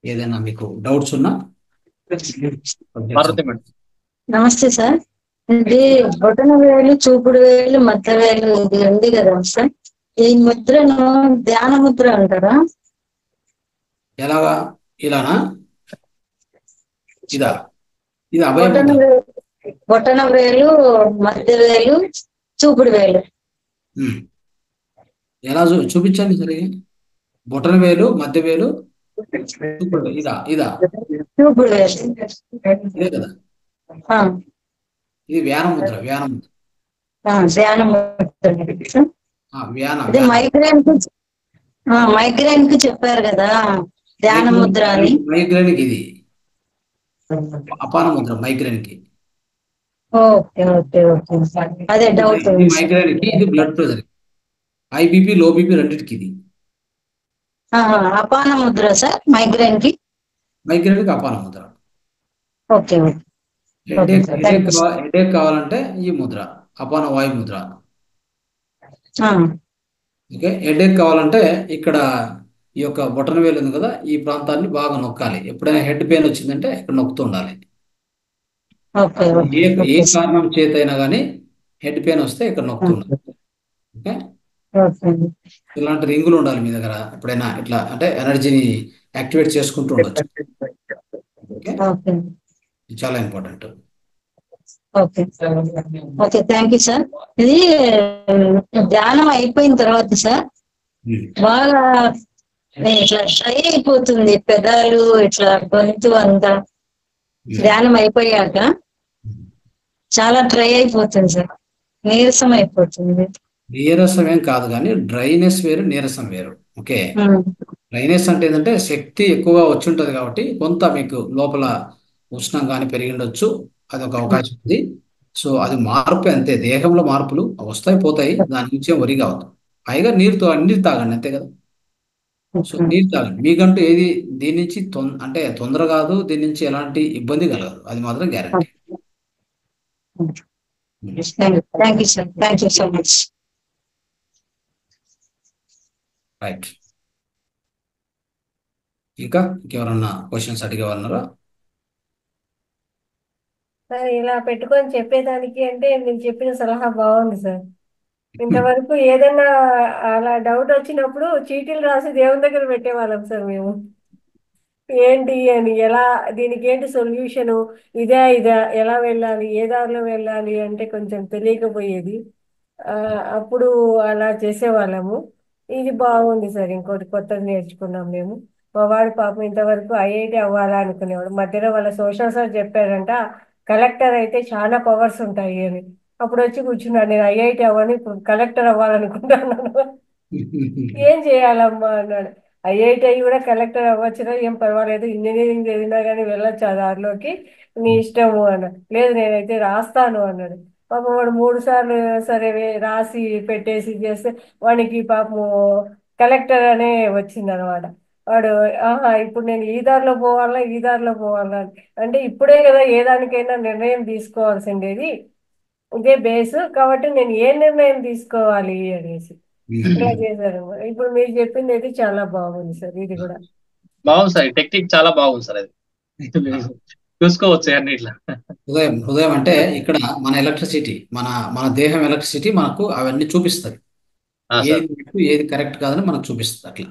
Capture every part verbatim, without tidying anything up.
ఏదైనా మీకు డౌట్స్ ఉన్నా పార్వతి మేడం. నమస్తే సార్. ఇది బొటన వేలు, చూపుడు వేలు, మధ్య వేలు ఇది ఉంది కదా సార్. ఈ ముద్రను ధ్యాన ముద్ర అంటారా? ఎలాగా? ఇలానా? ఇదా? ఇది అభయ బొటన ముద్ర. వేలు, బొటన వేలు, మధ్య వేలు, చూపుడు వేలు. ఉమ్. ఎలా చూ చూపించండి సరిగా. బొటన వేలు, మధ్య వేలు, చూపుడు వేలు. ఇదా? ఇదా? చూపుడు వేలు. ఇదే కదా. ఆ, ఇది వ్యాన ముద్ర. వ్యాన ముద్ర. ఆ, ధ్యాన ముద్ర. ఆ, వ్యాన అదే వ్యాన మైగ్రేన్ కు ఆ, మైగ్రేన్ కు చెప్పారు కదా ధ్యాన ముద్ర అని. మైగ్రేన్ కి ఇది అపాన ముద్ర. మైగ్రేన్ కి ఓకే ఓకే ఓకే అదే డౌట్ ఇది మైగ్రేన్ కి, ఇది blood pressure. High BP, low BP రెండింటికి ఇది. అపాన ముద్ర సార్ మైగ్రేన్ కి. మైగ్రేన్ కి అపాన ముద్ర. Okay okay headache sir, headache thank you sir. కావా- హెడేక్ కావాలంటే ఈ ముద్ర అపాన వాయు ముద్ర. ఆ, ఓకే. హెడేక్ కావాలంటే ఇక్కడ ఈ యొక్క బొటన వేలు ఉంది కదా, ఈ ప్రాంతాన్ని బాగా నొక్కాలి. ఎప్పుడైనా హెడ్ పెయిన్ వచ్చిందంటే ఇక్కడ నొక్కుతూ ఉండాలి. ఓకే ఓకే ఏ ఏ ఓకే సార్. కారణం చేతైనా కానీ హెడ్ పెయిన్ వస్తే ఇక్కడ నొక్కుతూ ఉండాలి. ఓకే. ఓకే ఇలాంటి రింగులు ఉండాలి మీ దగ్గర. ఎప్పుడైనా ఇట్లా అంటే ఎనర్జీని యాక్టివేట్ చేసుకుంటూ ఉండొచ్చు. ఓకే. ఓకే ఇది చాలా important. Okay okay thank you sir. ఇది ధ్యానం అయిపోయిన తర్వాత సార్ బాగా ఇట్లా డ్రై అయిపోతుంది పెదాలు, ఇట్లా గొంతు అంతా. ధ్యానం అయిపోయాక చాలా డ్రై అయిపోతుంది సార్, నీరసం అయిపోతుంది. నీరసం ఏం కాదు, కానీ డ్రైనెస్ వేరు, నీరసం వేరు. ఓకే. ఉమ్, డ్రైనెస్ అంటే ఏంటంటే శక్తి ఎక్కువగా వచ్చి ఉంటుంది కాబట్టి కొంత మీకు లోపల ఉష్ణం కానీ పెరిగి ఉండొచ్చు. అది ఒక అవకాశం ఉంది. సో అది మార్పు అంతే. దేహంలో మార్పులు వస్తాయి పోతాయి, దాని నుంచి ఏం వరి కావద్దు. పైగా నీరుతో నీరు తాగండి అంతే కదా. సో నీరు తాగండి. మీకంటూ ఏది దీని నుంచి తొం అంటే తొందర కాదు, దీని నుంచి ఎలాంటి ఇబ్బంది కలగదు, అది మాత్రం guarantee. Thank you sir, thank you so much. Right. ఇంకా ఇంకెవరన్నా క్వశ్చన్స్ అడిగేవాళ్ళన్నారా? సార్ ఇలా పెట్టుకొని చెప్పేదానికి అంటే మీరు చెప్పిన సలహా బాగుంది సార్. ఇంతవరకు ఏదైనా అలా డౌట్ వచ్చినప్పుడు చీటీలు రాసి దేవుని దగ్గర పెట్టేవాళ్ళం సార్ మేము. ఏంటి అని, ఎలా దీనికి ఏంటి సొల్యూషను, ఇదే ఇదా, ఎలా వెళ్ళాలి, ఏ దారిలో వెళ్ళాలి అంటే కొంచెం తెలియకపోయేది. ఆ, అప్పుడు అలా చేసేవాళ్ళము. ఇది బాగుంది సార్, ఇంకోటి కొత్తది నేర్చుకున్నాం మేము. మా వాడు పాపం ఇంతవరకు ఐఐటి అవ్వాలా అనుకునేవాడు. మధ్యలో వాళ్ళ సోషల్ సార్ చెప్పారంట కలెక్టర్ అయితే చాలా పవర్స్ ఉంటాయి అని. అప్పుడు వచ్చి కూర్చున్నాను, నేను ఐఐటి అవ్వని ఇప్పుడు కలెక్టర్ అవ్వాలనుకుంటున్నాను. ఏం చేయాలమ్మా అన్నాడు. ఐఐటి అయ్యి కూడా కలెక్టర్ అవ్వచ్చునా, ఏం పర్వాలేదు, ఇంజనీరింగ్ చదివినా కానీ వెళ్ళొచ్చు ఆ దారిలోకి, నీ ఇష్టము అన్నాడు. లేదు నేనైతే రాస్తాను అన్నాడు. పాపం వాడు మూడు సార్లు సరే వే- రాసి పెట్టేసి చేస్తే వానికి పాపము కలెక్టర్ అనే వచ్చింది అనమాట. వాడు ఆహా ఇప్పుడు నేను ఈ దారిలో పోవాలా ఈ దారిలో పోవాలా అని. అంటే ఇప్పుడే కదా ఏ దానికైనా నిర్ణయం తీసుకోవాల్సిండేది, ఇదే బేస్ కాబట్టి నేను ఏ నిర్ణయం తీసుకోవాలి అనేసి ఇలా చేశారు. ఇప్పుడు మీరు చెప్పింది అయితే చాలా బాగుంది సార్. ఇది కూడా బాగుంది సార్, టెక్నిక్ చాలా బాగుంది సార్. అది చూసుకోవచ్చు అన్ని ఇట్లా. హృదయం హృదయం అంటే ఇక్కడ మన ఎలక్ట్రిసిటీ, మన మన దేహం ఎలక్ట్రిసిటీ మనకు అవన్నీ చూపిస్తుంది. ఆ సార్. ఏది కరెక్ట్, ఏది కరెక్ట్ కాదని మనకు చూపిస్తుంది అట్లా.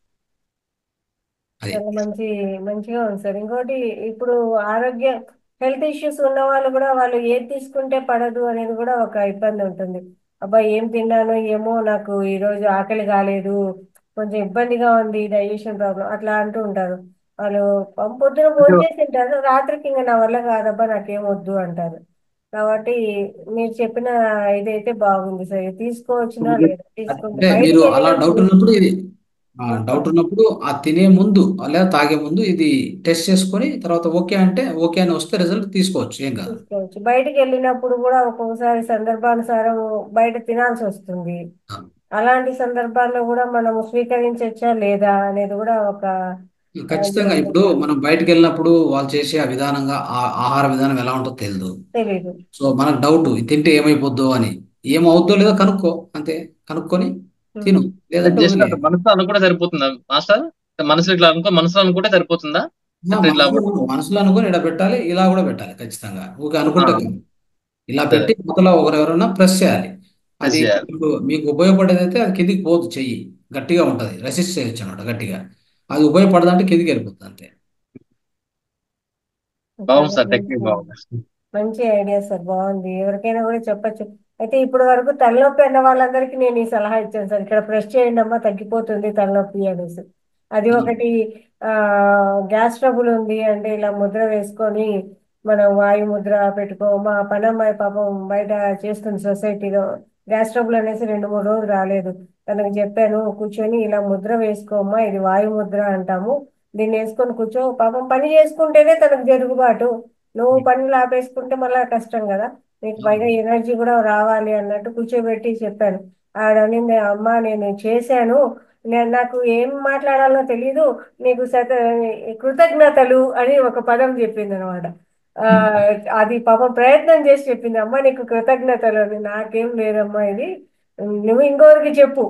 అది చాలా మంచి మంచిగా ఉంది సార్. ఇంకోటి ఇప్పుడు ఆరోగ్య హెల్త్ ఇష్యూస్ ఉన్న వాళ్ళు కూడా వాళ్ళు ఏది తీసుకుంటే పడదు అనేది కూడా ఒక ఇబ్బంది ఉంటుంది. అబ్బా ఏం తిన్నాను ఏమో, నాకు ఈరోజు ఆకలి కాలేదు, కొంచెం ఇబ్బందిగా ఉంది, డైజెషన్ ప్రాబ్లం అట్లా అంటూ ఉంటారు. వాళ్ళు పం- పొద్దున భోజనం చేసి తింటారు, రాత్రికి ఇంకా నా వల్ల కాదబ్బా నాకేం వద్దు అంటారు. కాబట్టి మీరు చెప్పిన ఇదైతే బాగుంది సార్. ఇది తీసుకోవచ్చునా లేదా, తీసుకుంటే అంటే మీరు బయటికి అలా డౌట్ వెళ్ళినప్పుడు ఉన్నప్పుడు ఇది డౌట్ ఉన్నప్పుడు ఆ తినే ముందు లేదా తాగే ముందు ఇది టెస్ట్ చేసుకొని తర్వాత ఓకే అంటే ఓకే అని వస్తే రిజల్ట్ తీసుకోవచ్చు, ఏం కాదు. తీసుకోవచ్చు. బయటికి వెళ్ళినప్పుడు కూడా ఒక్కొక్కసారి సందర్భానుసారం బయట తినాల్సి వస్తుంది. ఆ, అలాంటి సందర్భాల్లో కూడా మనం స్వీకరించవచ్చా లేదా అనేది కూడా ఒక ఆ, ఇది ఖచ్చితంగా. ఇప్పుడు ఉంటుంది. మనం బయటకు వెళ్ళినప్పుడు వాళ్ళు చేసే ఆ విధానంగా ఆ ఆహార విధానం ఎలా ఉంటుందో తెలియదు. తెలీదు. సో మనకు డౌట్ ఇది తింటే ఏమైపోద్దో అని. ఏమవుద్దో లేదో కనుక్కో అంతే. కనుక్కొని తిను, ఉహు. లేదంటే జస్ట్ వదిలే. అట్లా మనసులో అనుకుంటే సరిపోతుందా మాస్టర్? మనసులో ఇట్లా అనుకో మనసులో అనుకుంటే సరిపోతుందా? ఆ, లేకపోతే ఇట్లా మనసులో మనసులో అనుకుని ఇలా పెట్టాలి, ఇలా కూడా పెట్టాలి ఖచ్చితంగా. ఊరికే ఆ, అనుకుంటే కాదు. ఇలా అదే పెట్టి మొదలో ఒకరెవరైనా ప్రెస్ చేయాలి. ప్రెస్ అది చేయాలి. మీకు మీకు ఉపయోగపడేది అయితే అది కిందికి పోదు, చెయ్యి గట్టిగా ఉంటుంది, రెసిస్ట్ చేయొచ్చు అనమాట గట్టిగా. అది ఉపయోగపడదంటే కిందికి వెళ్ళిపోతుంది అంతే. బాగుంది చాలా సార్, టెక్నిక్ మంచి బాగుంది. మంచి ఐడియా సార్, బాగుంది. ఎవరికైనా కూడా చెప్పచ్చు. అయితే ఇప్పటి వరకు తలనొప్పి అన్న వాళ్ళందరికీ నేను ఈ సలహా ఇచ్చాను సార్, ఇక్కడ ప్రెస్ చేయండి అమ్మా తగ్గిపోతుంది తలనొప్పి అనేసి. అది ఒకటి. ఆ గ్యాస్ ట్రబుల్ ఉంది అంటే ఇలా ముద్ర వేసుకొని మనం వాయు ముద్ర పెట్టుకో. మా పనమ్మాయి పాపం బయట చేస్తుంది సొసైటీలో, గ్యాస్ ట్రబుల్ అనేసి రెండు మూడు రోజులు రాలేదు. తనకు చెప్పాను, కూర్చొని ఇలా ముద్ర వేసుకోమ్మా, ఇది వాయు ముద్ర అంటాము, దీన్ని వేసుకొని కూర్చో. పాపం పని చేసుకుంటేనే తనకు జరుగుబాటు, నువ్వు పనులు ఆపేసుకుంటే మళ్ళా కష్టం కదా, నీకు పైగా ఎనర్జీ కూడా రావాలి అన్నట్టు కూర్చోబెట్టి చెప్పాను. ఆడనింది, అమ్మ నేను చేశాను, నేను నాకు ఏం మాట్లాడాలో తెలీదు, నీకు శత కృతజ్ఞతలు అని ఒక పదం చెప్పింది అనమాట. ఆ అది పాపం ప్రయత్నం చేసి చెప్పింది, అమ్మ నీకు కృతజ్ఞతలు అని. నాకేం లేదమ్మా ఇది, నువ్వు ఇంకొకరికి చెప్పు,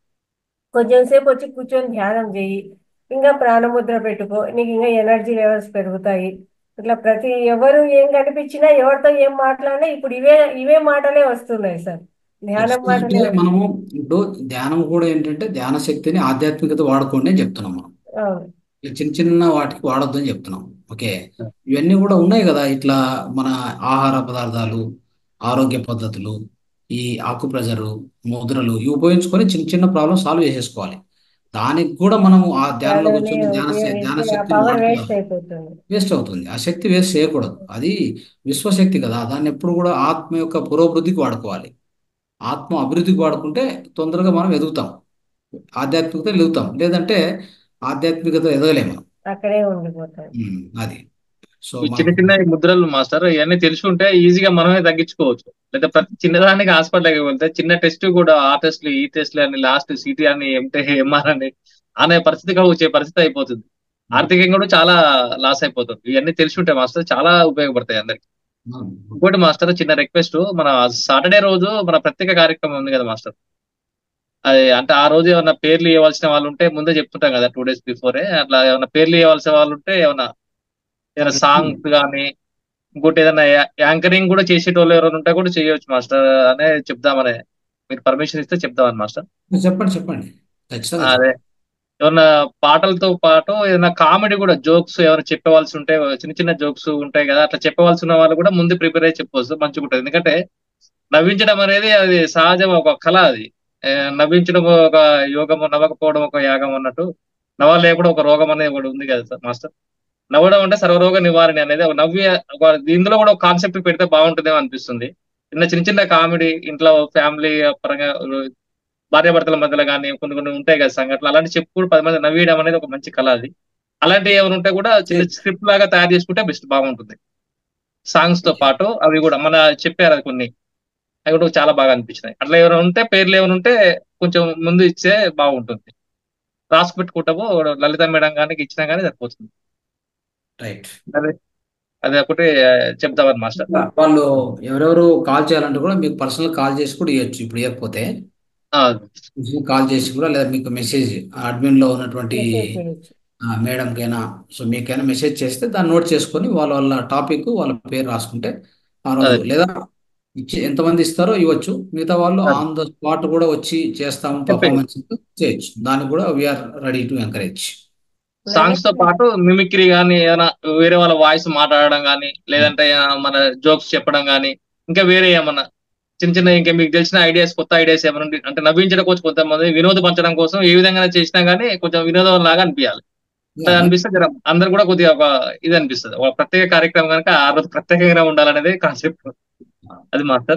కొంచెం సేపు వచ్చి కూర్చొని ధ్యానం చెయ్యి, ఇంకా ప్రాణముద్ర పెట్టుకో, నీకు ఇంకా ఎనర్జీ లెవెల్స్ పెరుగుతాయి. ఇట్లా ప్రతి ఎవరు ఏం కనిపించినా, ఎవరితో ఏం మాట్లాడినా ఇప్పుడు ఇవే ఇవే మాటలే వస్తున్నాయి సార్, ధ్యానం ఖచ్చితంగా. అంటే మాటలే మనము వస్తున్నాయి. ఇప్పుడు ధ్యానం కూడా ఏంటంటే ధ్యాన శక్తిని ఆధ్యాత్మికత వాడుకోండి అని చెప్తున్నాం మనం. అవును. ఈ చిన్న చిన్న వాటికి వాడొద్దు అని చెప్తున్నాం. ఓకే, ఇవన్నీ కూడా ఉన్నాయి కదా ఇట్లా మన ఆహార పదార్థాలు, ఆరోగ్య పద్ధతులు, ఈ ఆకుప్రెజరు, ముద్రలు ఇవి ఉపయోగించుకొని చిన్న చిన్న ప్రాబ్లమ్ సాల్వ్ చేసేసుకోవాలి. దానికి కూడా మనము ఆ ధ్యానంలో దానిని కూర్చొని ధ్యాన శ- ధ్యాన ఉపయోగిస్తే ఆ శక్తిని పవర్ వాడుతున్నాం, వేస్ట్ అయిపోతుంది. వేస్ట్ అవుతుంది. ఆ శక్తి వేస్ట్ చేయకూడదు. అది విశ్వశక్తి కదా, దాన్ని ఎప్పుడు కూడా ఆత్మ యొక్క పురోభివృద్ధికి వాడుకోవాలి. ఆత్మ అభివృద్ధికి వాడుకుంటే తొందరగా మనం ఎదుగుతాం, ఆధ్యాత్మికత ఎదుగుతాం. లేదంటే ఆధ్యాత్మికత ఎదగలేము మనం. అక్కడే ఉండిపోతాడు. ఉమ్, అది. సో ఈ చిన్న మనకు చిన్న ఈ ముద్రలు మాస్టర్ ఇవన్నీ తెలిసి ఉంటే ఈజీగా మనమే తగ్గించుకోవచ్చు. లేదా ప్రతి చిన్నదానికి హాస్పిటల్కి వెళ్తే చిన్న టెస్ట్ కూడా ఆ టెస్ట్లు ఈ టెస్ట్లు అని లాస్ట్ సిటీ అని ఎంటే ఎంఆర్ అని అనే పరిస్థితికి వచ్చే పరిస్థితి అయిపోతుంది. ఆర్థికంగా కూడా చాలా లాస్ అయిపోతుంది. ఇవన్నీ తెలిసి ఉంటే మాస్టర్ చాలా ఉపయోగపడతాయి అందరికి. ఇంకోటి మాస్టర్ చిన్న రిక్వెస్ట్, మన సాటర్డే రోజు మన ప్రత్యేక కార్యక్రమం ఉంది కదా మాస్టర్. అది అంటే ఆ రోజు ఏమైనా పేర్లు ఇవ్వాల్సిన వాళ్ళు ఉంటే ముందే చెప్తుంటాం కదా టూ డేస్ బిఫోరే, అట్లా ఏమైనా పేర్లు ఇవ్వాల్సిన వాళ్ళు ఉంటే ఏమైనా ఏదైనా సాంగ్స్ కానీ ఇంకోటి ఏదైనా యా- యాంకరింగ్ కూడా చేసేటోళ్ళు ఎవరైనా ఉంటే కూడా చేయొచ్చు మాస్టర్ అనే చెప్దామనే, మీరు పర్మిషన్ ఇస్తే చెప్దామని మాస్టర్. చెప్పండి చెప్పండి, ఖచ్చితంగా అదే చెప్పండి. ఏమన్నా పాటలతో పాటు ఏదైనా కామెడీ కూడా జోక్స్ ఎవరైనా చెప్పవలసి ఉంటే, చిన్న చిన్న జోక్స్ ఉంటాయి కదా, అట్లా చెప్పవలసి ఉన్న వాళ్ళు కూడా ముందు ప్రిపేర్ అయ్యి చెప్పవచ్చు, మంచిగా ఉంటుంది. ఎందుకంటే నవ్వించడం అనేది అది సహజం, ఒక కళ అది. ఏ, నవ్వించడం ఒక యోగము, నవ్వకపోవడం ఒక యాగం అన్నట్టు, నవ్వలే కూడా ఒక రోగం అనేది ఒకటి ఉంది కదా సార్ మాస్టర్. నవ్వడం అంటే సర్వరోగ నివారణ అనేది ఒక నవ్వి ఒక ఇందులో కూడా ఒక కాన్సెప్ట్ పెడితే బాగుంటుందేమో అనిపిస్తుంది. చిన్న చిన్న చిన్న కామెడీ ఇంట్లో ఫ్యామిలీ పరంగా భార్యాభర్తల మధ్యలో కానీ కొన్ని కొన్ని ఉంటాయి కదా సంఘటనలు, అలాంటి చెప్పుకుంటూ పది మంది నవ్వేయడం అనేది ఒక మంచి కళ అది. అలాంటివి ఏమైనా ఉంటే కూడా చిన్న స్క్రిప్ట్ లాగా తయారు చేసుకుంటే బెస్ట్, బాగుంటుంది. సాంగ్స్ తో పాటు అవి కూడా మన చెప్పారు అది కొన్ని, అవి కూడా చాలా బాగా అనిపించినాయి. అట్లా ఎవరైనా ఉంటే పేర్లు ఏమైనా ఉంటే కొంచెం ముందు ఇచ్చే బాగుంటుంది. రాసి పెట్టుకుంటాము, లలిత మేడం గారికి ఇచ్చినా కానీ సరిపోతుంది. రైట్. అదే అదే ఒకటి ఆ, చెప్తామని మాస్టర్. వాళ్ళు ఎవరెవరు కాల్ చేయాలంటే కూడా మీకు పర్సనల్ కాల్ చేసి కూడా ఇవ్వచ్చు. ఇప్పుడు ఇవ్వకపోతే ఆ, కాల్ చేసి కూడా, లేదా మీకు మెసేజ్ అడ్మిన్ లో ఉన్నటువంటి మెసేజ్ చేయొచ్చు. మేడంకైనా, సో మీకైనా మెసేజ్ చేస్తే దాన్ని నోట్ చేసుకొని వాళ్ళ వాళ్ళ టాపిక్ వాళ్ళ పేరు రాసుకుంటే ఆ రోజు, అదే లేదా ఇచ్చి ఎంతమంది ఇస్తారో ఇవ్వచ్చు. మిగతా వాళ్ళు అదే ఆన్ ద స్పాట్ కూడా వచ్చి చేస్తాము చెప్పేయచ్చు. పర్ఫార్మెన్స్ చేయొచ్చు. దానికి కూడా we are ready to encourage. Songs తో లలిత పాటు మిమిక్రీ కానీ ఏమైనా వేరే వాళ్ళ వాయిస్ మాట్లాడడం కానీ, లేదంటే ఆ, మన జోక్స్ చెప్పడం కానీ, ఇంకా వేరే ఏమన్నా చిన్న చిన్న ఇంకా మీకు తెలిసిన ఐడియాస్, కొత్త ఐడియాస్ ఏమైనా ఉండి అంటే నవ్వించడం కోసం, కొంతమంది వినోద పంచడం కోసం ఏ విధంగా చేసినా కానీ కొంచెం వినోదం లాగా అనిపించాలి. అట్లా అనిపిస్తే జర అందరు కూడా కొద్దిగా ఒక ఇది అనిపిస్తుంది. ఒక ప్రత్యేక కార్యక్రమం కనుక ఆ రోజు ప్రత్యేకంగా ఉండాలనేది కాన్సెప్ట్. అది మాస్టర్.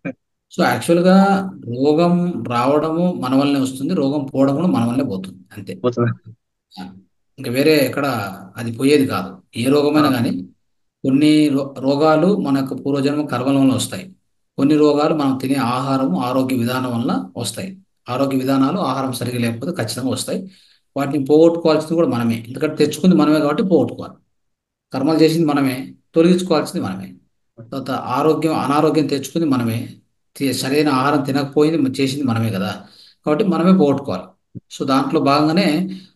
సో యాక్చువల్గా రోగం రావడము మన వల్లనే వస్తుంది, రోగం పోవడం కూడా మన వల్లనే పోతుంది, అంతే. పోతుంది. ఇంకా వేరే ఎక్కడ అది పోయేది కాదు. ఏ రోగమైనా ఆ, కానీ కొన్ని రో- రోగాలు మన యొక్క పూర్వజన్మ కర్మల వల్ల వస్తాయి. కొన్ని రోగాలు మనం తినే ఆహారము, ఆరోగ్య విధానం వల్ల వస్తాయి. ఆరోగ్య విధానాలు, ఆహారం సరిగా లేకపోతే ఖచ్చితంగా వస్తాయి. వాటిని పోగొట్టుకోవాల్సింది కూడా మనమే, ఎందుకంటే తెచ్చుకుంది మనమే కాబట్టి పోగొట్టుకోవాలి. కర్మలు చేసింది మనమే, తొలగించుకోవాల్సింది మనమే. తర్వాత ఆరోగ్యం, అనారోగ్యం తెచ్చుకుంది మనమే, తి- సరైన ఆహారం తినకపోయింది చేసింది మనమే కదా, కాబట్టి మనమే పోగొట్టుకోవాలి. సో దాంట్లో భాగంగానే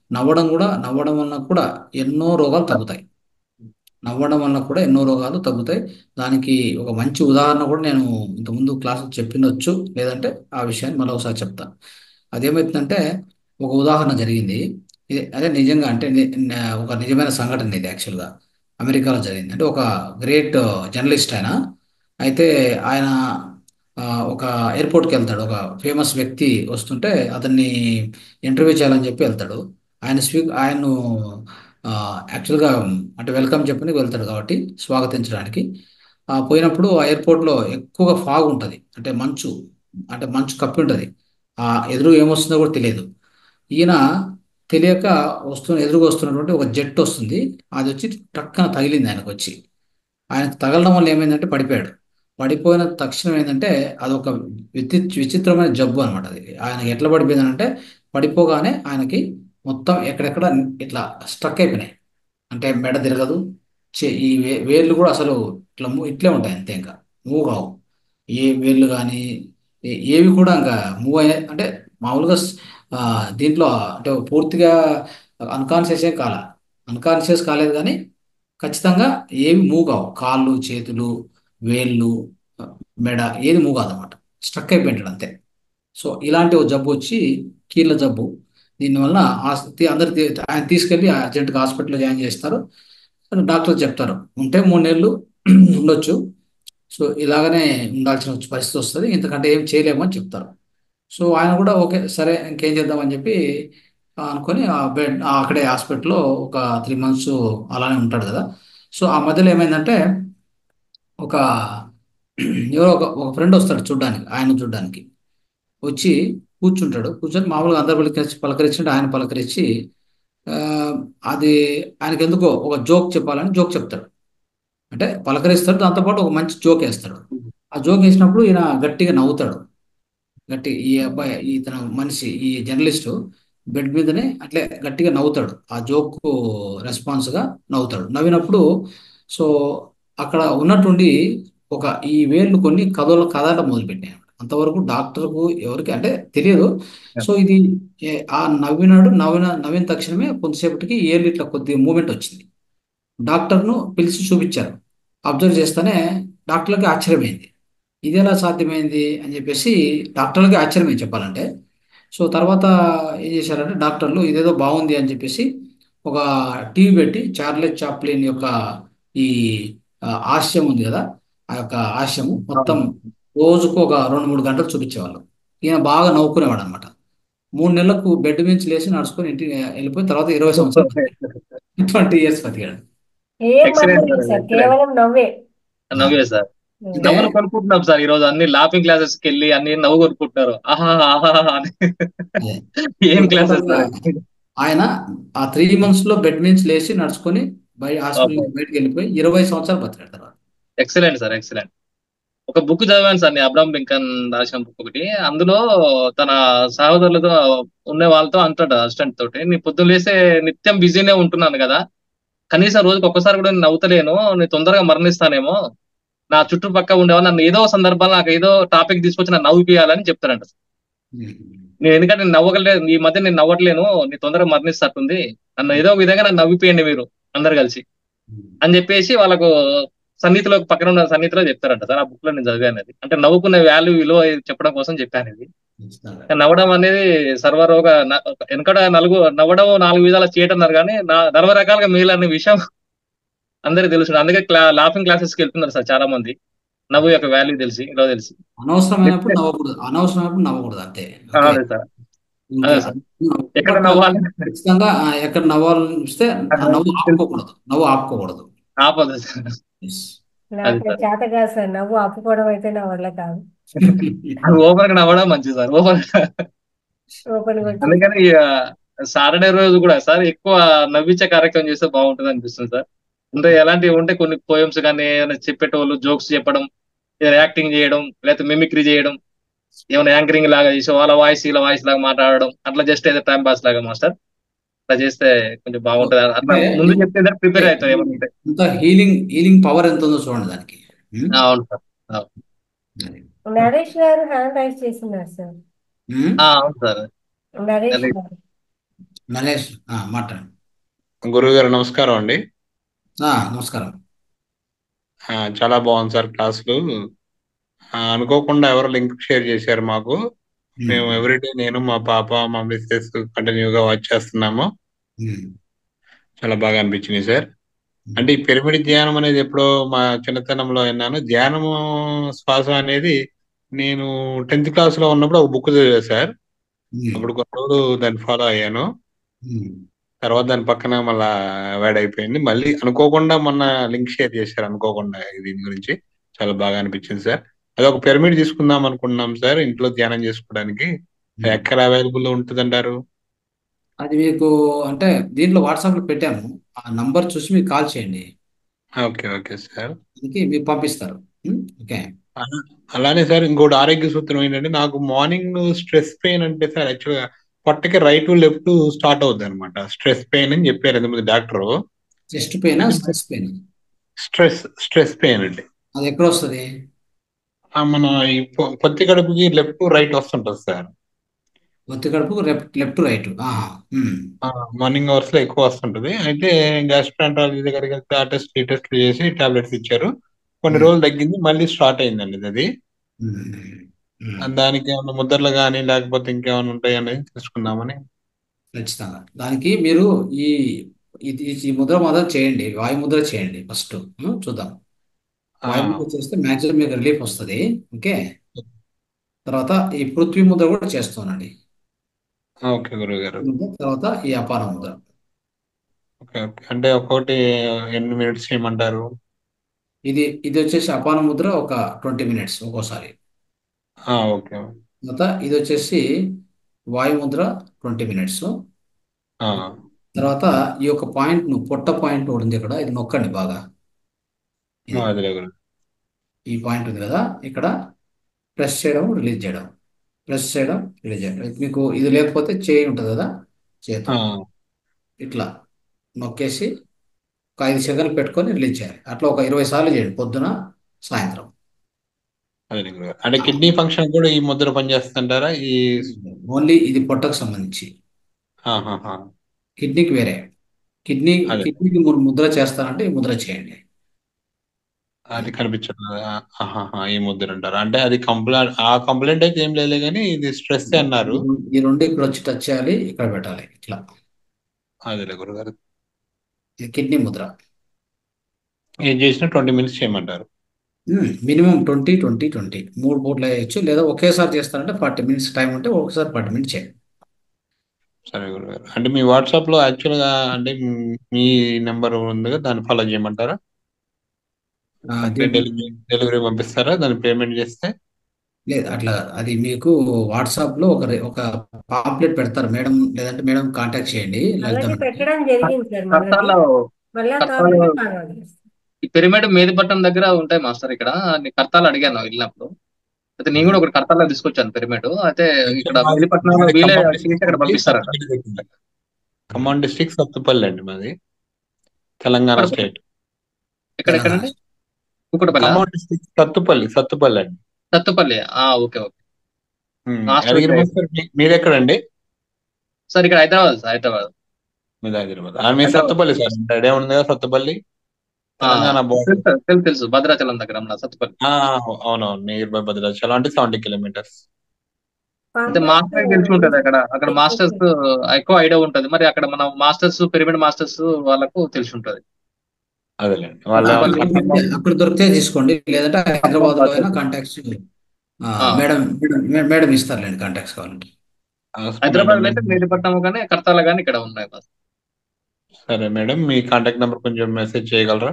నవ్వడం కూడా నవ్వడం వలన కూడా ఎన్నో రోగాలు తగ్గుతాయి. నవ్వడం వల్ల కూడా ఎన్నో రోగాలు తగ్గుతాయి. దానికి ఒక మంచి ఉదాహరణ కూడా నేను ఇంతకుముందు క్లాసులో చెప్పినొచ్చు, లేదంటే ఆ విషయాన్ని మరొకసారి చెప్తాను. అదేమవుతుందంటే ఒక ఉదాహరణ జరిగింది. ఇది అదే నిజంగా అంటే ని- న- ఒక నిజమైన సంఘటన ఇది యాక్చువల్గా అమెరికాలో జరిగింది. అంటే ఒక గ్రేట్ జర్నలిస్ట్ ఆయన. అయితే ఆయన ఆ, ఒక ఎయిర్పోర్ట్కి వెళ్తాడు. ఒక ఫేమస్ వ్యక్తి వస్తుంటే అతన్ని ఇంటర్వ్యూ చేయాలని చెప్పి వెళ్తాడు. ఆయన స్వీ ఆయన్ను ఆ, యాక్చువల్గా అంటే వెల్కమ్ చెప్పని వెళ్తాడు కాబట్టి స్వాగతించడానికి. ఆ, పోయినప్పుడు ఆ ఎయిర్పోర్ట్లో ఎక్కువగా ఫాగ్ ఉంటుంది, అంటే మంచు, అంటే మంచు కప్పి ఉంటుంది. ఆ ఎదురు ఏమొస్తుందో కూడా తెలియదు. ఈయన తెలియక వస్తున్న ఎదురుగా వస్తున్నటువంటి ఒక జెట్ వస్తుంది. అది వచ్చి టక్కన తగిలింది ఆయనకు వచ్చి. ఆయనకు తగలడం వల్ల ఏమైందంటే పడిపోయాడు. పడిపోయిన తక్షణం ఏంటంటే అదొక విచి విచిత్రమైన జబ్బు అనమాట. అది ఆయనకి ఎట్లా పడిపోయిందంటే పడిపోగానే ఆయనకి మొత్తం ఎక్కడెక్కడ ఇట్లా స్ట్రక్ అయిపోయినాయి. అంటే మెడ తిరగదు. చే ఈ వే వేళ్ళు కూడా అసలు ఇట్లా మూ- ఇట్లే ఉంటాయి అంతే, ఇంకా మూవ్ కావు. ఏ వేళ్ళు కానీ ఏవి కూడా ఇంకా మూవ్ అయ్యాయి అంటే మామూలుగా స్- ఆ, దీంట్లో అంటే పూర్తిగా అన్కాన్షియస్ ఏ కాల అన్కాన్షియస్ కాలేదు కానీ ఖచ్చితంగా ఏవి మూవ్ కావు. కాళ్ళు, చేతులు, వేళ్ళు, ఆ, మెడ ఏది మూవ్ కాదన్నమాట. స్ట్రక్ అయిపోయింటాడు అంతే. సో ఇలాంటి ఒక జబ్బు వచ్చి కీళ్ళ జబ్బు. దీనివల్ల ఆస్- తీ- అందరు తీ- ఆయన తీసుకెళ్ళి అర్జెంట్గా హాస్పిటల్లో జాయిన్ చేస్తారు. డాక్టర్ చెప్తారు ఉంటే మూడు నెలలు ఉండొచ్చు. సో ఇలాగనే ఉండాల్సిన వచ్చి పరిస్థితి వస్తుంది, ఇంతకంటే ఏం చేయలేమని చెప్తారు. సో ఆయన కూడా ఓకే సరే ఇంకేం చేద్దామని చెప్పి ఆ, అనుకొని ఆ బెడ్ ఆ అక్కడే హాస్పిటల్లో ఒక త్రీ మంత్స్ అలానే ఉంటాడు కదా. సో ఆ మధ్యలో ఏమైందంటే ఒక ఎవరో ఒక ఒక ఫ్రెండ్ వస్తాడు చూడ్డానికి, ఆయన చూడ్డానికి వచ్చి కూర్చుంటాడు. కూర్చొని మామూలుగా అందరు పలకరించి పలకరించినట్టు ఆయన పలకరించి ఆ, అది ఆయనకి ఎందుకో ఒక జోక్ చెప్పాలని జోక్ చెప్తాడు. అంటే పలకరిస్తాడు, దాంతోపాటు ఒక మంచి జోక్ వేస్తాడు. ఆ జోక్ వేసినప్పుడు ఈయన గట్టిగా నవ్వుతాడు. గట్టి ఈ అబ్బాయి ఇతను మనిషి ఈ జర్నలిస్టు బెడ్ మీదనే అట్లే గట్టిగా నవ్వుతాడు. ఆ జోక్ రెస్పాన్స్ గా నవ్వుతాడు. నవ్వినప్పుడు సో అక్కడ ఉన్నట్టుండి ఒక ఈ వేళ్ళు కొన్ని కథలు కదలడం మొదలుపెట్టాయి. అంతవరకు డాక్టర్కు ఎవరికి అంటే తెలియదు. సో ఇది ఏ- ఆ నవ్వినాడు, నవ్విన నవ్విన తక్షణమే కొంతసేపటికి ఏళ్ళు ఇట్లా కొద్దిగా మూమెంట్ వచ్చింది. డాక్టర్ను పిలిచి చూపించారు. అబ్జర్వ్ చేస్తేనే డాక్టర్లకి ఆశ్చర్యమైంది. ఇది ఎలా సాధ్యమైంది అని చెప్పేసి డాక్టర్లకి ఆశ్చర్యమైంది చెప్పాలంటే. సో తర్వాత ఏం చేశారంటే డాక్టర్లు ఇదేదో బాగుంది అని చెప్పేసి ఒక టీవీ పెట్టి చార్లెస్ చాప్లిన్ యొక్క ఈ ఆ, హాస్యం ఉంది కదా, ఆ యొక్క హాస్యము మొత్తం రోజుకు ఒక రెండు మూడు గంటలు చూపించేవాళ్ళు. ఈయన బాగా నవ్వుకునేవాడు అనమాట. మూడు నెలలకు బెడ్ నుంచి లేచి నడుచుకొని ఇంటికి వెళ్ళిపోయిన తర్వాత ఇరవై సంవత్సరాలు బతికాడు. ట్వంటీ ఇయర్స్ బతికాడు. ఏం మందు ఎక్సలెంట్ లేదు సార్, సార్, ఎక్సలెంట్. కేవలం నవ్వే. ఆ, నవ్వే సార్. అంటే నవ్వులు కొనుక్కుంటున్నాం సార్ ఈ రోజు, అన్ని లాఫింగ్ క్లాసెస్ కి వెళ్ళి అన్ని నవ్వు కొనుక్కుంటున్నారు. ఆహా ఆహా అని. అదే ఏం ఇప్పుడు క్లాసెస్ టోటల్గా సార్? ఆయన ఆ త్రీ మంత్స్ లో బెడ్ నుంచి లేచి నడుచుకొని బయట హాస్పిటల్ నుంచి బయటకు వెళ్ళిపోయి ఇరవై సంవత్సరాలు బతికాడు తర్వాత. Excellent sir, excellent. ఒక బుక్ చదివాను సార్, నేను అబ్రహం లింకన్ రాసిన బుక్ ఒకటి. అందులో తన సహోదరులతో ఉండే వాళ్ళతో అంటాడు అసిస్టెంట్ తోటి, నీ పొద్దున్న లేస్తే నిత్యం బిజీనే ఉంటున్నాను కదా, కనీసం రోజుకి ఒక్కసారి కూడా నేను నవ్వుతలేను, నేను తొందరగా మరణిస్తానేమో, నా చుట్టుపక్క ఉండేవాళ్ళు నన్ను ఏదో సందర్భాలు నాకు ఏదో టాపిక్ తీసుకొచ్చి నన్ను నవ్వుపియాలని చెప్తారంట. నేను ఎందుకంటే నేను నవ్వగలేదు ఈ మధ్య, నేను నవ్వట్లేను, నీ తొందరగా మరణిస్తట్టుంది, నన్ను ఏదో ఒక విధంగా నన్ను నవ్విపోయండి మీరు అందరు కలిసి అని చెప్పేసి వాళ్ళకు సన్నిధిలో పక్కన ఉన్న సన్నిధిలో చెప్తారంట సార్. ఆ బుక్ లో నేను చదివాను అది. అంటే నవ్వుకునే వాల్యూ విలువ చెప్పడం కోసం చెప్పాను ఇది. నవ్వడం అనేది సర్వరోగ న- వెనకడ నలుగు నవ్వడం నాలుగు విధాలు చేయటన్నారు కానీ నా నలభై రకాలుగా మేలు అనే విషయం అందరికీ తెలుసు. అందుకే క్లా లాఫింగ్ క్లాసెస్కి వెళ్తున్నారు సార్ చాలా మంది, నవ్వు యొక్క వాల్యూ తెలిసి ఇలా తెలిసి. అనవసరమైనప్పుడు నవ్వకూడదు, అనవసరమైనప్పుడు నవ్వకూడదు అంతే. ఓకే, అదే సార్, ఇంకా అదే సార్. ఎక్కడ బట్ నవ్వాలి ఖచ్చితంగా ఆ, ఎక్కడ నవ్వాలనిపిస్తే ఆ నవ్వు తెలుసు, ఆపుకోకూడదు, నవ్వు ఆపుకోకూడదు. ఆపదు సార్. Yes. అది నాకు సార్, చేత కాదు సార్, నవ్వు ఆపుకోవడం అయితే నా వల్ల కాదు. ఓపెన్ గా నవ్వడం మంచిది సార్, ఓపెన్. ఓపెన్గా వచ్చేసి అందుకని సాటర్డే రోజు కూడా సార్ ఎక్కువ నవ్వించే కార్యక్రమం చేస్తే బాగుంటుంది అనిపిస్తుంది సార్. అంటే ఎలాంటివి ఉంటే కొన్ని పోయమ్స్ కానీ ఏమైనా చెప్పేటోళ్ళు జోక్స్ చెప్పడం, ఏదైనా యాక్టింగ్ చేయడం, లేకపోతే మిమిక్రీ చేయడం, ఏమైనా యాంకరింగ్ లాగా చేసి వాళ్ళ వాయిస్ ఇలా వాయిస్ లాగా మాట్లాడడం, అట్లా జస్ట్ ఏదో టైం పాస్ లాగా మాస్టర్ అట్లా చేస్తే కొంచెం బాగుంటుంది. అట్లా అంటే ముందు చెప్తే అంటే ప్రిపేర్ అవుతారు ఏమైనా ఉంటే. ఇంత హీలింగ్ హీలింగ్ పవర్ ఎంత ఉందో చూడండి దానికి. ఉమ్, ఆ, అవును సార్, అవును. అది. నరేష్ గారు హ్యాండ్ రైజ్ చేస్తున్నారు సార్. ఉమ్, ఆ, అవును సార్. నరేష్ అది గారు నరేష్ ఆ, మాట్లాడండి. గురువుగారు నమస్కారం అండి. ఆ, నమస్కారం. ఆ, చాలా బాగుంది సార్ క్లాసులు. ఆ, అనుకోకుండా ఎవరో లింక్ షేర్ చేశారు మాకు. ఉమ్, మేము ఎవ్రీడే నేను మా పాప మా మిస్సెస్ కంటిన్యూగా వాచ్ చేస్తున్నాము. ఉమ్, చాలా బాగా అనిపించింది సార్. ఉమ్, అంటే ఈ పిరమిడ్ ధ్యానం అనేది ఎప్పుడో మా చిన్నతనంలో విన్నాను. ధ్యానము శ్వాస అనేది నేను టెన్త్ క్లాస్ లో ఉన్నప్పుడు ఒక బుక్ చదివా సార్. ఉమ్, అప్పుడు కొన్ని రోజులు దాన్ని ఫాలో అయ్యాను. ఉమ్. తర్వాత దాని పక్కన మళ్ళా అవాయిడ్ అయిపోయింది. మళ్ళీ అనుకోకుండా మొన్న లింక్ షేర్ చేశారు అనుకోకుండా దీని గురించి. చాలా బాగా అనిపించింది సార్. అది ఒక పిరమిడ్ తీసుకుందాం అనుకున్నాం సార్ ఇంట్లో ధ్యానం చేసుకోవడానికి. అది ఉమ్. ఎక్కడ అవైలబుల్ ఉంటుంది అంటారు? అది మీకు అంటే దీంట్లో వాట్సాప్లో పెట్టాను. ఆ నంబర్ చూసి మీకు కాల్ చేయండి. Okay okay sir. అందుకే మీకు పంపిస్తారు. Um, okay. అలా- అలానే సార్ ఇంకోటి ఆరోగ్య సూత్రం ఏంటంటే నాకు మార్నింగ్ స్ట్రెస్ పెయిన్ అంటే సార్ యాక్చువల్గా పొట్టకి రైట్ లెఫ్ట్ స్టార్ట్ అవుద్ది అనమాట. స్ట్రెస్ పెయిన్ అని చెప్పారు ఎంతమంది డాక్టరు. చెస్ట్ పెయినా stress pain? Stress stress pain అండి. అది ఎక్కడ వస్తుంది? ఆ, మన ఈ పొ- పొత్తి కడుపుకి లెఫ్ట్ రైట్ వస్తుంటది సార్. ఒత్తి కడుపు left left right. Morning hours లో ఎక్కువ వస్తుంటది. అయితే గ్యాస్ట్రాంట్రాలజీ దగ్గరికి వెళ్తే ఆ టెస్ట్ ఈ టెస్ట్ చేసి టాబ్లెట్స్ ఇచ్చారు. కొన్ని రోజులు తగ్గింది, మళ్ళీ స్టార్ట్ అయిందండి అది. ఆ, దానికి ఏమైనా ముద్రలు కానీ లేకపోతే ఇంకేమైనా ఉంటాయి అనేది తెలుసుకుందామని. ఖచ్చితంగా దానికి మీరు ఈ ఇది ఈ ముద్ర మాత్రం చేయండి. వాయు ముద్ర చేయండి ఫస్ట్. చూద్దాం. ఆ, వాయు ముద్ర చేస్తే మ్యాక్సిమం మీకు రిలీఫ్ వస్తుంది. ఓకే. తర్వాత ఈ పృథ్వీ ముద్ర కూడా చేస్తానండి. ఓకే గురువు గారు. తర్వాత ఈ అపాన ముద్ర. ఓకే ఓకే అంటే ఒక్కొక్కటి ఎన్ని మినిట్స్ చేయమంటారు? ఇది ఇది వచ్చేసి అపాన ముద్ర ఒక ట్వంటీ మినిట్స్ ఒక్కోసారి. ఆ, ఓకే. తర్వాత ఇది వచ్చేసి వాయు ముద్ర ట్వంటీ మినిట్స్. ఆ, తర్వాత ఈ యొక్క పాయింట్ ను పొట్ట పాయింట్ ఉంది ఇక్కడ, ఇది నొక్కండి బాగా. ఇది అదిలే గురు. ఈ పాయింట్ ఉంది కదా, ఇక్కడ ప్రెస్ చేయడం రిలీజ్ చేయడం, ప్రెస్ చేయడం రిలీజ్ చేయడం. ఇది మీకు ఇది లేకపోతే చేయి ఉంటుంది కదా, చేతితో ఆ, ఇట్లా నొక్కేసి ఒక ఐదు సెకండ్లు పెట్టుకొని రిలీజ్ చేయాలి. అట్లా ఒక ఇరవై సార్లు చేయండి, పొద్దున సాయంత్రం. అదిలే గురువు గారు. అంటే కిడ్నీ ఫంక్షన్ కూడా ఈ ముద్ర పనిచేస్తుంటారా? ఈ ఓన్లీ ఇది పొట్టకు సంబంధించి, ఆహాహా. కిడ్నీకి వేరే. కిడ్నీ అదే కిడ్నీకి మీరు ముద్ర చేస్తారంటే ఈ ముద్ర చేయండి. అది కనిపించదు. ఆహాహా, ఈ ముద్ర అంటారు. అంటే అది కంప్లైంట్ ఆ కంప్లైంట్ అయితే ఏం లేదు కానీ ఇది స్ట్రెస్ అన్నారు. ఈ రెండు ఇక్కడ వచ్చి టచ్ చేయాలి, ఇక్కడ పెట్టాలి ఇట్లా. అదిలే గురుగారు. ఇది కిడ్నీ ముద్ర. ఏం చేసినా ట్వంటీ మినిట్స్ చేయమంటారు. మినిమం ట్వంటీ ట్వంటీ ట్వంటీ మూడు పూట్లు వేయచ్చు, లేదా ఒకేసారి చేస్తారంటే ఫార్టీ మినిట్స్ టైం ఉంటే ఒకసారి ఫార్టీ మినిట్స్ చేయండి. సరే గురుగారు. అంటే మీ వాట్సాప్ లో యాక్చువల్ గా అంటే మీ నెంబర్ ఉంది కదా, దాన్ని ఫాలో చేయమంటారా? ఆ, అంటే దీంట్లో డెలివరీ డెలివరీ పంపిస్తారా దాన్ని పేమెంట్ చేస్తే? లేదు, అట్లా కాదు. అది మీకు వాట్సాప్ లో ఒక రె- ఒక పాంప్లెట్ పెడతారు మేడం, లేదంటే మేడం కాంటాక్ట్ చేయండి లలిత ఆల్రెడీ మేడం. పెట్టడం జరిగింది సార్ మనకి. కర్తాలో మళ్ళా కర్తాలో కావాలంటే ఫార్వర్డ్ చేస్తాం. ఈ పిరమిడ్ మేదిపట్నం దగ్గర ఉంటాయి మాస్టర్. ఇక్కడ నేను కర్తాలు అడిగాను వెళ్ళినప్పుడు. అయితే నేను కూడా ఒకటి కర్తాలో తీసుకొచ్చాను పిరమిడ్. అయితే ఇక్కడ యాక్చువల్ మాది మేదిపట్నంలో మాది వీలే ఖమ్మం చేసి డిస్ట్రిక్ట్ అక్కడ అండి, పంపిస్తారట. సత్తుపల్లి దగ్గర. ఖమ్మం డిస్ట్రిక్ట్ సత్తుపల్లి అండి మాది, తెలంగాణ కుక్కడపల్లి. స్టేట్. ఎక్కడ తెలంగాణ. ఎక్కడండి? కుక్కడపల్లి, ఖమ్మం డిస్ట్రిక్ట్ సత్తుపల్లి సత్తుపల్లి అండి. సత్తుపల్లి. ఆ okay okay. Um, master Yadagiri master మీ- మీది ఎక్కడండి? సార్ ఇక్కడ హైదరాబాద్ సార్, హైదరాబాద్. మీది హైదరాబాద్. ఆ, మీ హైదరాబాద్. సత్తుపల్లి సార్ ఐడియా ఉంది కదా, సత్తుపల్లి ఆ, తెలంగాణ బోర్డర్. తెలుసు తెలుసు తెలుసు. భద్రాచలం దగ్గర మన సత్తుపల్లి. అవునవును, నియర్ బై భద్రాచలం అంటే సెవెంటీ కిలోమీటర్స్. అయితే పాంప్లెట్స్ మాస్టర్ తెలిసి ఉంటుంది అక్కడ. అక్కడ మాస్టర్స్ ఎక్కువ ఐడియా ఉంటుంది. మరి అక్కడ మన మాస్టర్స్ పిరమిడ్ మాస్టర్స్ వాళ్ళకు తెలిసి ఉంటుంది. అదేలేండి, వాళ్ళు అక్కడ ఏమన్నా దొరికితే అక్కడ దొరికితే తీసుకోండి, లేదంటే హైదరాబాద్ లో అయినా ఖమ్మం కాంటాక్ట్స్ ఆ, మేడం మేడం మేడం ఇస్తారులేండి కాంటాక్ట్స్ కావాలంటే. అవసరం హైదరాబాద్ లో మేడం. అయితే మేదిపట్నం కానీ కర్తాల కానీ ఇక్కడ ఉన్నాయి మాస్టర్. సరే మేడం, మీ కాంటాక్ట్ నెంబర్ కొంచెం మెసేజ్ చేయగలరా?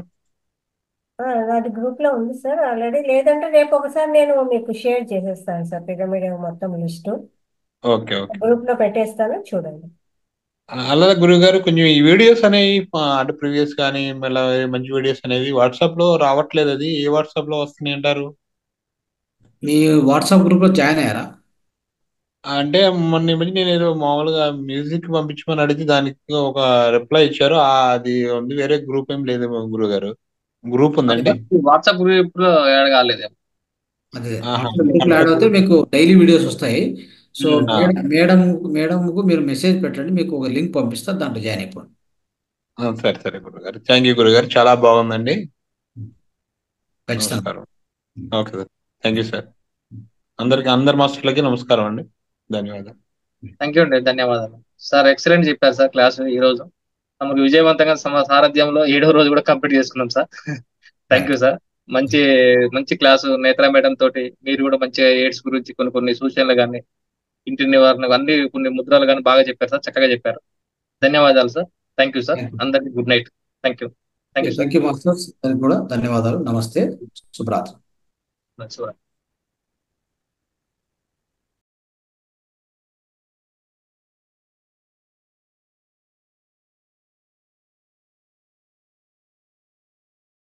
అది గ్రూప్ లో ఉంది సార్ ఆల్రెడీ. లేదంటే రేపు ఒకసారి నేను మీకు షేర్ చేసేస్తాను సార్ పిరమిడ్ మొత్తం లిస్ట్ ఓకే ఓకే. గ్రూప్ లో పెట్టేస్తాను, చూడండి. అలాగే గురువు గారు, కొంచెం ఈ వీడియోస్ అనేవి ఆ, అంటే ప్రీవియస్ కానీ మళ్ళీ మంచి వీడియోస్ అనేవి వాట్సాప్ లో రావట్లేదు. అది ఏ వాట్సాప్ లో వస్తున్నాయి అంటారు? మీ వాట్సాప్ గ్రూప్ లో జాయిన్ అయ్యారా? అంటే మొన్న ఈ మధ్య నేను ఏదో మామూలుగా మ్యూజిక్ పంపించమని అడిగితే దానికి ఒక రిప్లై ఇచ్చారు. ఆ, అది ఉంది, వేరే గ్రూప్ ఏం లేదు గురువు గారు. గ్రూప్ ఉందండి. వాట్సాప్ గ్రూప్ లో యాడ్ కాలేదు. అదే ఆహా, గ్రూప్ లో యాడ్ అవుతే మీకు డైలీ వీడియోస్ వస్తాయి. So um. ఆ, మేడం మేడం మేడంకు మీరు మెసేజ్ పెట్టండి, మీకు ఒక లింక్ పంపిస్తా, దాంట్లో జాయిన్ అయిపోండి. ఆ, సరే సరే గురుగారు, థ్యాంక్ యూ గురుగారు, చాలా బాగుందండి. ఖచ్చితంగా. నమస్కారం. Okay sir, thank you sir. అందరికి, అందరి మాస్టర్లకి నమస్కారం అండి, ధన్యవాదాలు. థ్యాంక్ యూ అండి, ధన్యవాదాలు సార్. ఎక్సలెంట్ చెప్పారు సార్ క్లాస్ ఈ రోజు. మనకు విజయవంతంగా సమ సారథ్యంలో ఏడో రోజు కూడా కంప్లీట్ చేసుకున్నాం సార్. Thank you sir. మంచి మంచి క్లాసు నేత్ర మేడం తోటి మీరు కూడా మంచిగా ఎయిడ్స్ గురించి కొన్ని కొన్ని సూచనలు కానీ ఇంటి నివారణ అన్ని కొన్ని ముద్రలు కానీ బాగా చెప్పారు సార్, చక్కగా చెప్పారు. ధన్యవాదాలు సార్. Thank you sir. అందరికి good night. Thank you. Thank you sir. Thank you masters, కూడా ధన్యవాదాలు. నమస్తే, శుభరాత్రి. శుభరాత్రి.